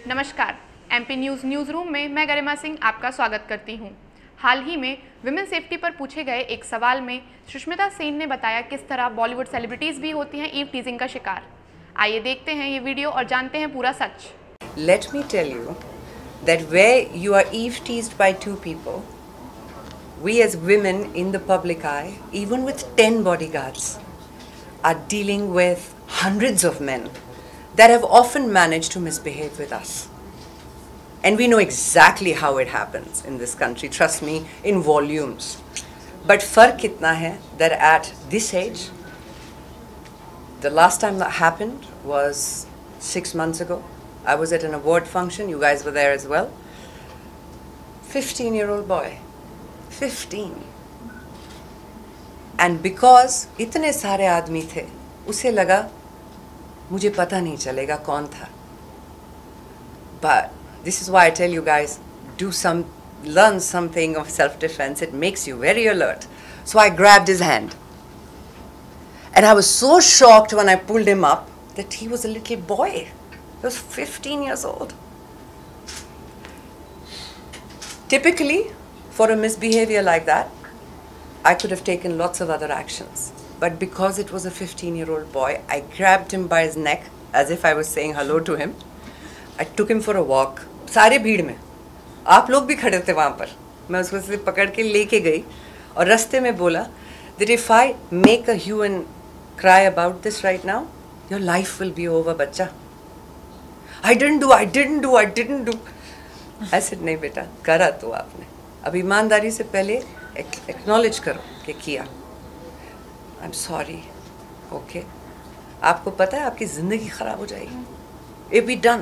नमस्कार, MP news news room में मैं गरिमा सिंह आपका स्वागत करती हूं। हाल ही में विमेन सेफ्टी पर पूछे गए एक सवाल में सुष्मिता सेन ने बताया किस तरह बॉलीवुड सेलिब्रिटीज़ भी होती हैं ईव टीजिंग का शिकार। आइए देखते हैं ये वीडियो और जानते हैं पूरा सच। Let me tell you that where you are eve teased by two people, we as women in the public eye, even with 10 bodyguards, are dealing with hundreds of men that have often managed to misbehave with us. And we know exactly how it happens in this country, trust me, in volumes. But fark itna hai that at this age, the last time that happened was 6 months ago. I was at an award function, you guys were there as well. 15-year-old boy, 15. And because इतने सारे आदमी थे, उसे लगा मुझे पता नहीं चलेगा कौन था. But this is why I tell you guys, learn something of self-defense. It makes you very alert. So I grabbed his hand. And I was so shocked when I pulled him up that he was a little boy. He was 15 years old. Typically, for a misbehavior like that, I could have taken lots of other actions. But because it was a 15-year-old boy, I grabbed him by his neck as if I was saying hello to him. I took him for a walk. सारे भीड़ में आप लोग भी खड़े थे वहाँ पर. मैं उसको से पकड़ के लेके गई और रास्ते में बोला that if I make a hue and cry about this right now, your life will be over, बच्चा. I didn't do. I said नहीं बेटा, करा तो आपने. अब ईमानदारी से पहले acknowledge करो कि किया. I'm sorry. Okay. आपको पता है आपकी ज़िंदगी ख़राब हो जाएगी. It be done.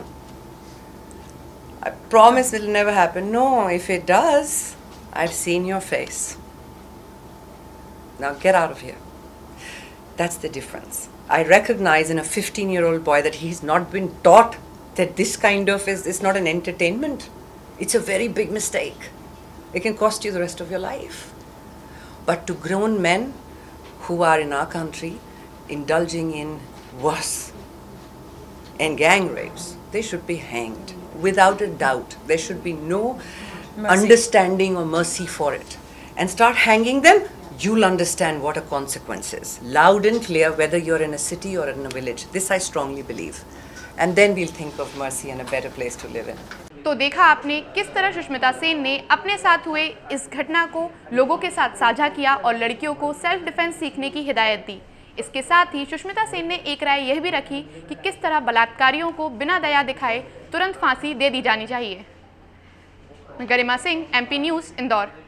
I promise it will never happen. No, if it does, I've seen your face. Now get out of here. That's the difference. I recognize in a 15-year-old boy that he's not been taught that this kind of is not an entertainment. It's a very big mistake. It can cost you the rest of your life. But to grown men who are in our country indulging in worse and gang rapes, they should be hanged. Without a doubt, there should be no understanding or mercy for it. And start hanging them, you'll understand what a consequence is. Loud and clear, whether you're in a city or in a village. This I strongly believe. And then we'll think of mercy and a better place to live in. तो देखा आपने किस तरह सुष्मिता सेन ने अपने साथ हुए इस घटना को लोगों के साथ साझा किया और लड़कियों को सेल्फ डिफेंस सीखने की हिदायत दी। इसके साथ ही सुष्मिता सेन ने एक राय यह भी रखी कि किस तरह बलात्कारियों को बिना दया दिखाए तुरंत फांसी दे दी जानी चाहिए। Garima Singh, MP news, Indore.